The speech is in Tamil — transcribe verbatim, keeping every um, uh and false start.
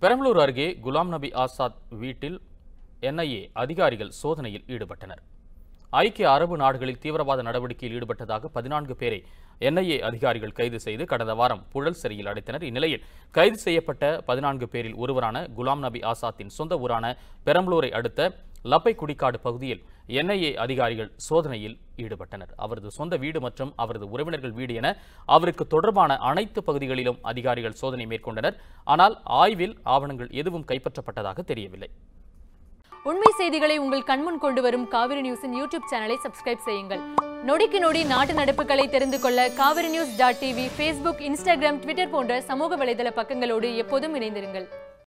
பெரம்பலூர் அருகே குலாம் நபி ஆசாத் வீட்டில் என்ஐஏ அதிகாரிகள் சோதனையில் ஈடுபட்டனர். ஐக்கிய அரபு நாடுகளில் தீவிரவாத நடவடிக்கையில் ஈடுபட்டதாக பதினான்கு பேரை என்ஐஏ அதிகாரிகள் கைது செய்து கடந்த வாரம் புழல் சிறையில் அடைத்தனர். இந்நிலையில் கைது செய்யப்பட்ட பதினான்கு பேரில் ஒருவரான குலாம் நபி ஆசாத்தின் சொந்த ஊரான பெரம்பலூரை அடுத்த லப்பை குடிக்காடு பகுதியில் என்ஐஏ அதிகாரிகள் சோதனையில் ஈடுபட்டனர். அவரது சொந்த வீடு மற்றும் அவரது உறவினர்கள் வீடு என அவருக்கு தொடர்பான அனைத்து பகுதிகளிலும் அதிகாரிகள் சோதனை மேற்கொண்டனர். ஆனால் ஆய்வில் ஆவணங்கள் எதுவும் கைப்பற்றப்பட்டதாக தெரியவில்லை. உண்மை செய்திகளை உங்கள் கண்முன் கொண்டு வரும் காவிரி நியூஸின் யூடியூப் சேனலை சப்ஸ்கிரைப் செய்யுங்கள். நொடிக்கு நொடி நாட்டு நடப்புகளை தெரிந்து கொள்ள Kaveri news dot TV, Facebook, Instagram, Twitter போன்ற சமூக வலைதள பக்கங்களோடு எப்போதும் இணைந்திருங்கள்.